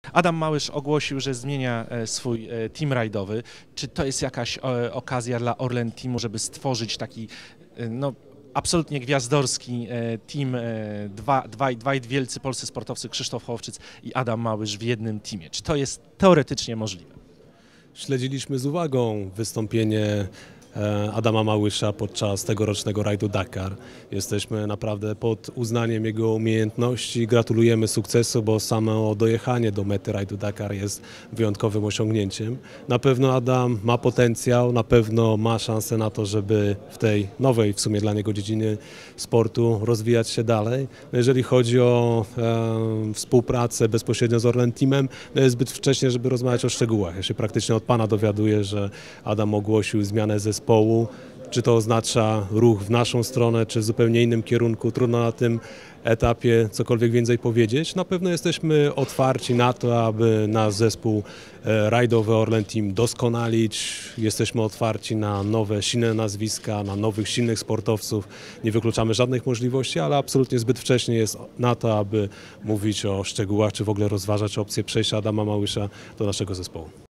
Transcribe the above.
Adam Małysz ogłosił, że zmienia swój team rajdowy. Czy to jest jakaś okazja dla Orlen Teamu, żeby stworzyć taki no, absolutnie gwiazdorski team, dwaj wielcy polscy sportowcy, Krzysztof Hołowczyc i Adam Małysz w jednym teamie? Czy to jest teoretycznie możliwe? Śledziliśmy z uwagą wystąpienie Adama Małysza podczas tegorocznego rajdu Dakar. Jesteśmy naprawdę pod uznaniem jego umiejętności. Gratulujemy sukcesu, bo samo dojechanie do mety rajdu Dakar jest wyjątkowym osiągnięciem. Na pewno Adam ma potencjał, na pewno ma szansę na to, żeby w tej nowej w sumie dla niego dziedzinie sportu rozwijać się dalej. Jeżeli chodzi o współpracę bezpośrednio z Orlen Teamem, jest zbyt wcześnie, żeby rozmawiać o szczegółach. Ja się praktycznie od pana dowiaduję, że Adam ogłosił zmianę zespołu. Czy to oznacza ruch w naszą stronę, czy w zupełnie innym kierunku? Trudno na tym etapie cokolwiek więcej powiedzieć. Na pewno jesteśmy otwarci na to, aby nasz zespół rajdowy Orlen Team doskonalić. Jesteśmy otwarci na nowe, silne nazwiska, na nowych, silnych sportowców. Nie wykluczamy żadnych możliwości, ale absolutnie zbyt wcześnie jest na to, aby mówić o szczegółach, czy w ogóle rozważać opcję przejścia Adama Małysza do naszego zespołu.